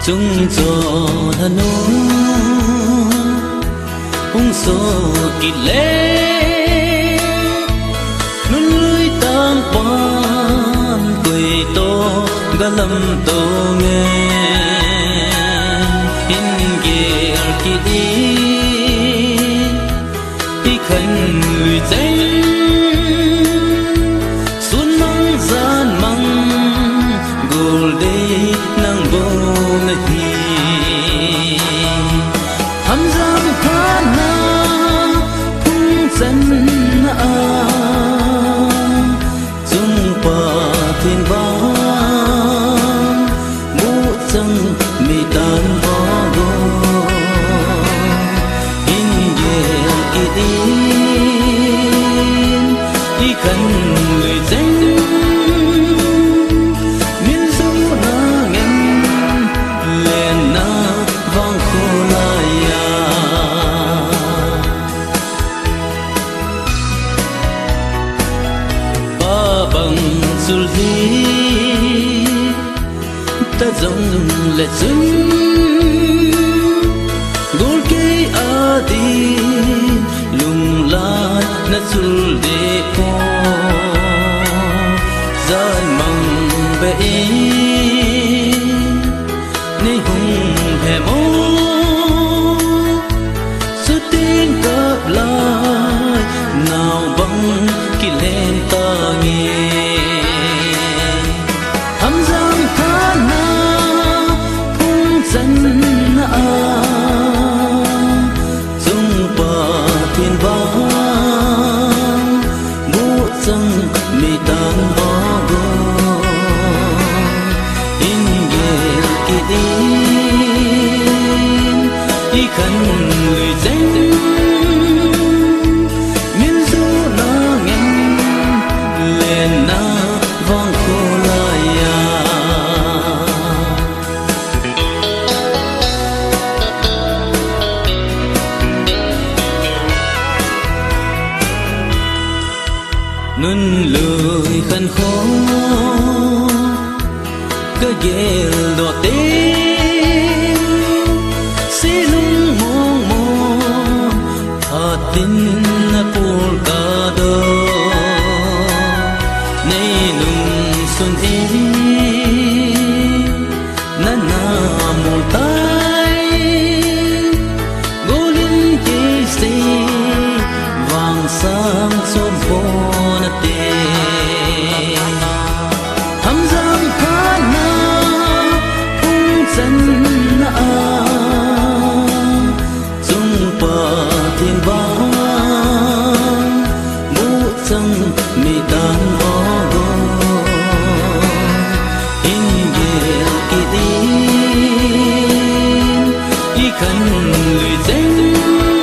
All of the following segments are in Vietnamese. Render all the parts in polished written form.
chung cho thân hung số kỵ lệ nun lưới tam quan quỳ tô ga lâm tô nghe in kia kỵ đi khẩn lùi danh xuân măng gian măng gồ đây nang vô nghi thăm giang khá na phung dân a dung pa thiên vang mũ chân mi tan võ gô in ye đi khẩn người danh ta dòng lệ dưng gol kê a đi lung la na sul de po gian mong be ni hùng hè mô sự tiếng cặp lại nào băng kỳ lên ta nghe dân a dung pa thiên vang mũ chân mi tan võ gô in ye kỳ đi khẩn người danh miên du na ngân lên na vang khô la ya nun lười khăn khó cơ ghé đỏ tê xí lung mong mong thà tin pol cả đô nay lung xuân ê na na mul tai golin kê xê vàng sang xôm phô thăm giang khá na phung dân a dung pa thiên vang mũ chân mi tan võ gô in ye kỳ đi khẩn người danh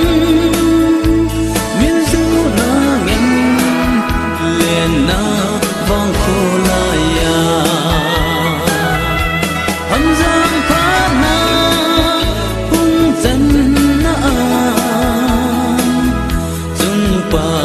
miên du na ngân lên na vang khô la ya hầm giang khá na hung dân a dung pa